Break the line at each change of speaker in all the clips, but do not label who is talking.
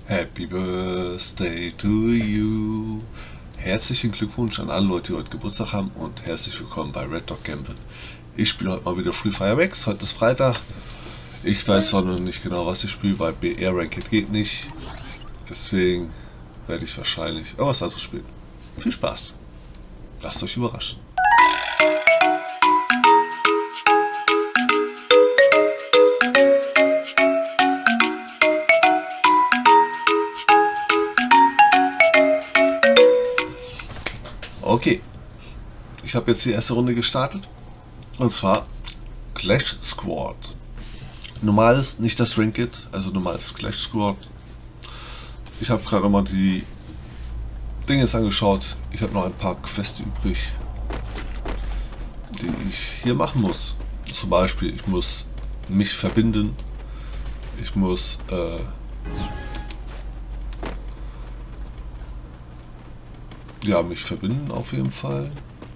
Happy Birthday to you. Herzlichen Glückwunsch an alle Leute, die heute Geburtstag haben und herzlich willkommen bei Red Dog Gambit. Ich spiele heute mal wieder Free Fire Max. Heute ist Freitag. Ich weiß zwar noch nicht genau, was ich spiele, weil BR Ranked geht nicht. Deswegen werde ich wahrscheinlich irgendwas anderes spielen. Viel Spaß. Lasst euch überraschen. Okay, ich habe jetzt die erste Runde gestartet und zwar Clash Squad. Normales, nicht das Ranked, also normales Clash Squad. Ich habe gerade nochmal die Dinge jetzt angeschaut. Ich habe noch ein paar Quests übrig, die ich hier machen muss. Zum Beispiel, ich muss mich verbinden. Ich muss ja, mich verbinden auf jeden Fall.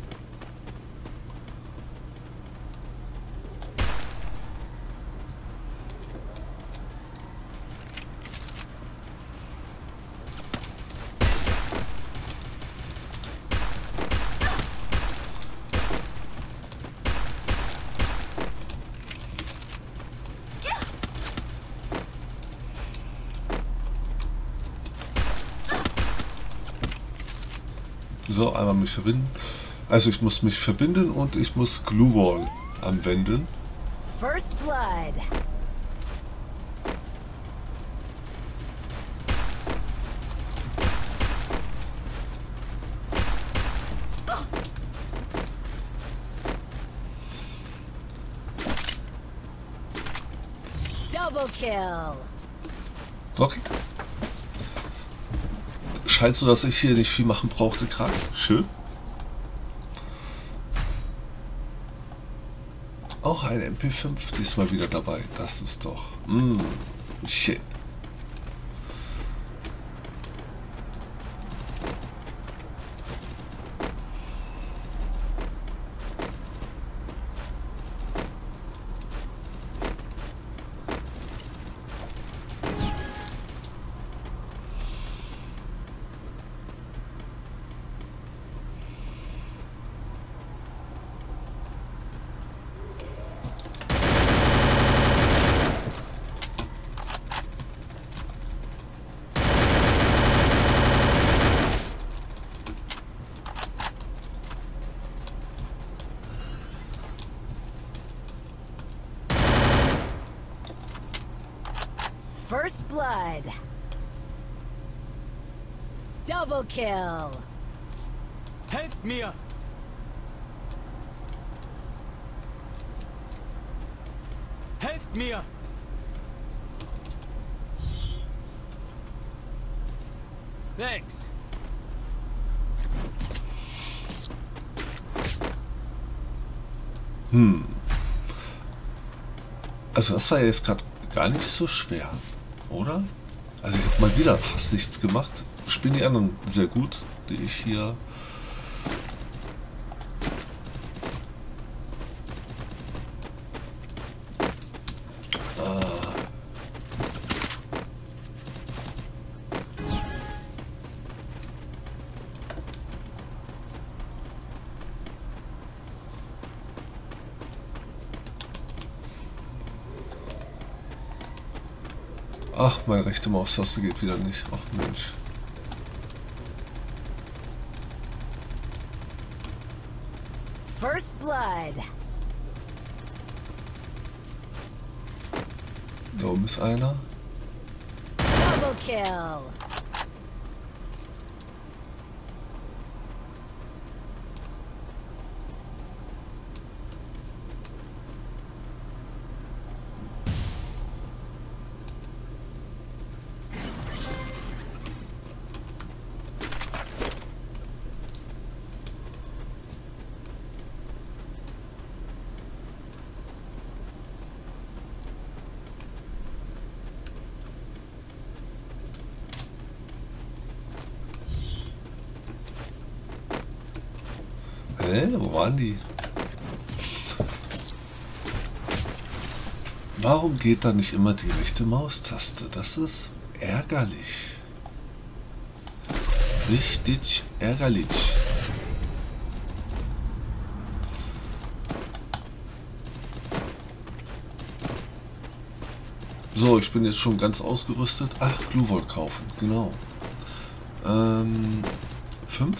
So, einmal mich verbinden. Also ich muss mich verbinden und ich muss Glue Wall anwenden.
First blood. Double kill.
Okay. Scheint so, dass ich hier nicht viel machen brauchte gerade. Schön. Auch ein MP5 diesmal wieder dabei. Das ist doch... shit.
First blood. Double kill.
Helft mir! Helft mir! Thanks.
Also das war jetzt gerade gar nicht so schwer, oder? Also ich habe mal wieder fast nichts gemacht. Spielen die anderen sehr gut, die ich hier... Ach, meine rechte Maustaste geht wieder nicht. Ach Mensch.
First blood.
Da oben ist einer.
Double kill.
Wo waren die? Warum geht da nicht immer die rechte Maustaste? Das ist ärgerlich. Richtig ärgerlich. So, ich bin jetzt schon ganz ausgerüstet. Ach, Glue kaufen, genau. 5?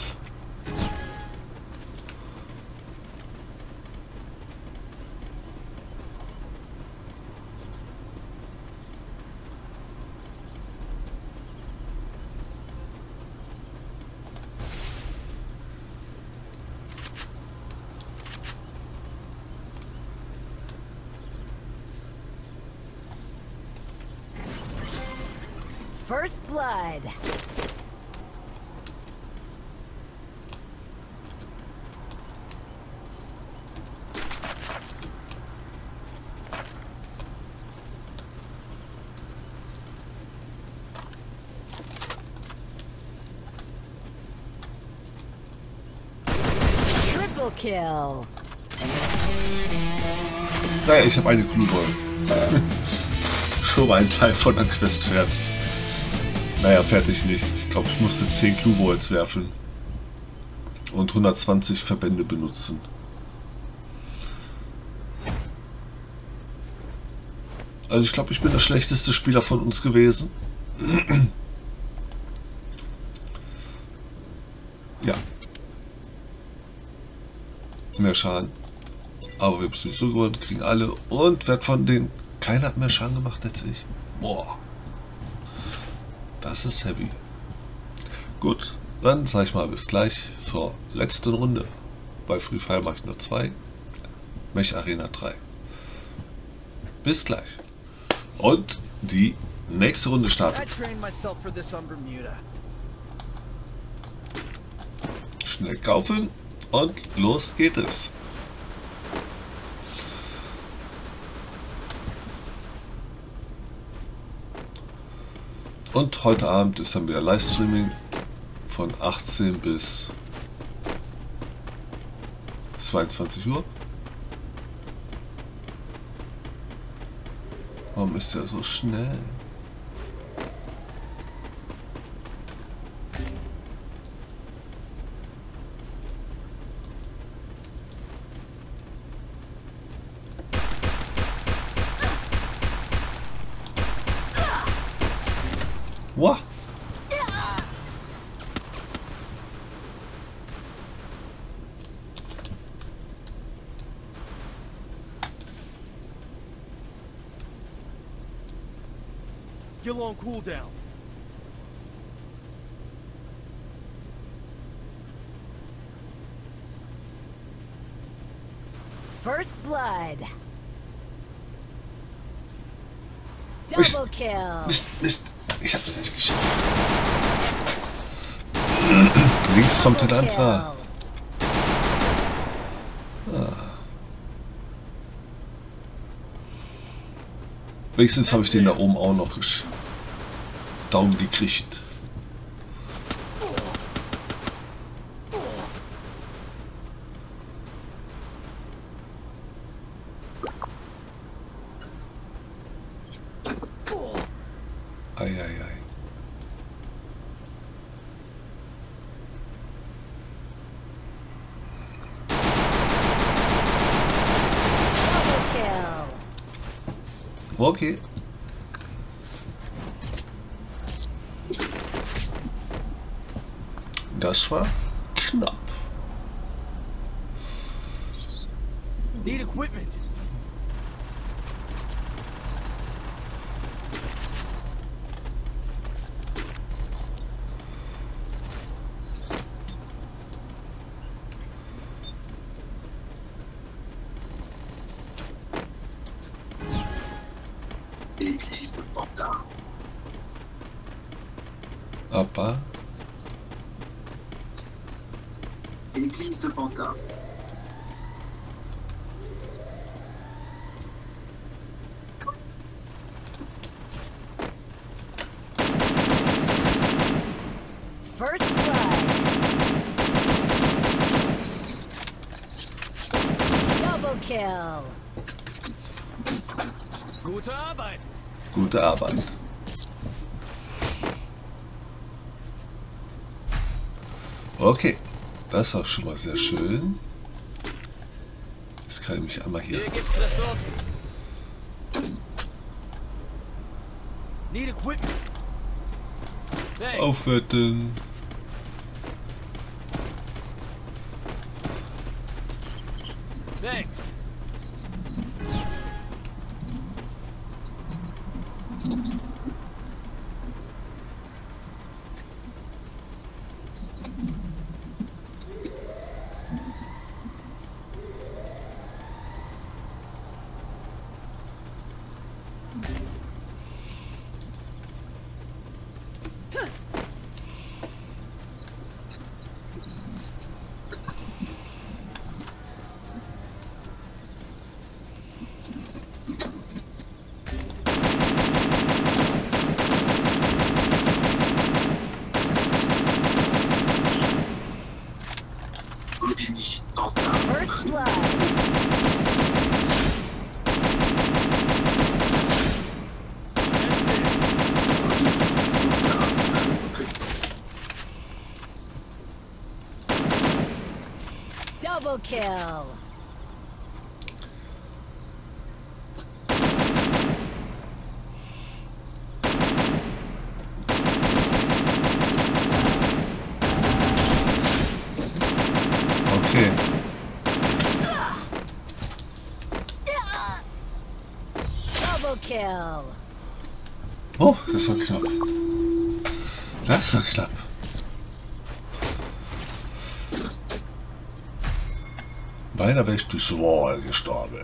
First blood. Triple kill.
Naja, ich habe eine Glue. Schon mal ein Teil von der Quest fertig. Naja, fertig nicht. Ich glaube, ich musste 10 Glue-Walls werfen. Und 120 Verbände benutzen. Also ich glaube, ich bin der schlechteste Spieler von uns gewesen. Ja. Mehr Schaden. Aber wir haben es nicht so gewonnen, kriegen alle. Und wer von denen... Keiner hat mehr Schaden gemacht als ich. Boah. Das ist heavy. Gut, dann sage ich mal bis gleich zur letzten Runde. Bei Free Fire mache ich nur 2. Mech Arena 3. Bis gleich. Und die nächste Runde startet. Schnell kaufen und los geht es. Und heute Abend ist dann wieder Livestreaming von 18 bis 22 Uhr. Warum ist der so schnell? Wow.
Skill on cooldown.
First blood. Double kill.
Mist, Mist. Ich hab's nicht geschafft. Links kommt ein anderer. Wenigstens habe ich den da oben auch noch down gekriegt. Eieiei. Okay. Das war knapp.
Need equipment.
Église de Pantin.
Aber
Église de Pantin.
First blood. Double kill.
Gute Arbeit.
gute Arbeit. Okay, das war schon mal sehr schön. Jetzt kann ich mich einmal hier...
Hier gibt's Ressourcen. Need equipment. Thanks.
aufwerten.
Thanks.
Ennemi Panther.
First blood. Double kill.
Okay.
Double kill.
Oh, das war knapp. Das war knapp. Beinahe wäre ich durchs Wall gestorben.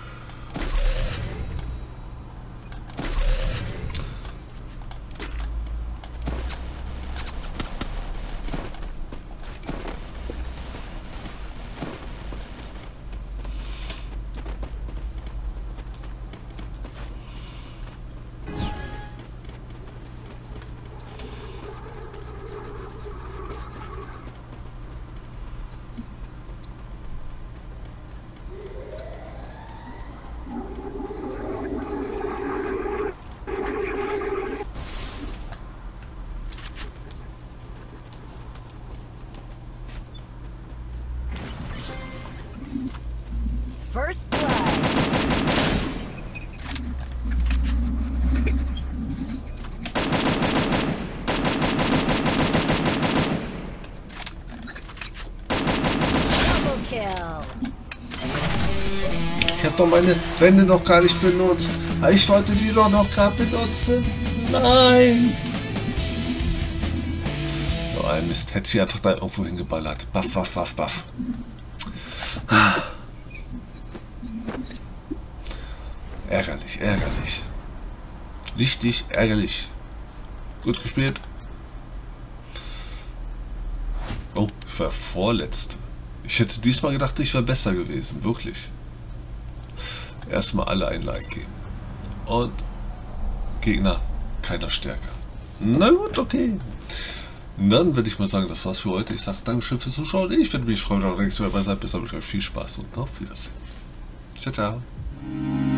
First blood. Double kill.
Ich habe doch meine Wände noch gar nicht benutzt. Ich wollte die doch noch gerade benutzen. Nein! So ein Mist. Hätte ich einfach da irgendwo hingeballert. Baff, baff, baff, baff. Ärgerlich, ärgerlich. Richtig ärgerlich. Gut gespielt. Oh, ich war vorletzte. Ich hätte diesmal gedacht, ich wäre besser gewesen. Wirklich. Erstmal alle ein Like geben. Und Gegner keiner stärker. Na gut, okay. Dann würde ich mal sagen, das war's für heute. Ich sage Dankeschön fürs Zuschauen. Ich würde mich freuen, wenn ihr nächstes Mal dabei seid. Bis dann, viel Spaß und auf Wiedersehen. Ciao, ciao.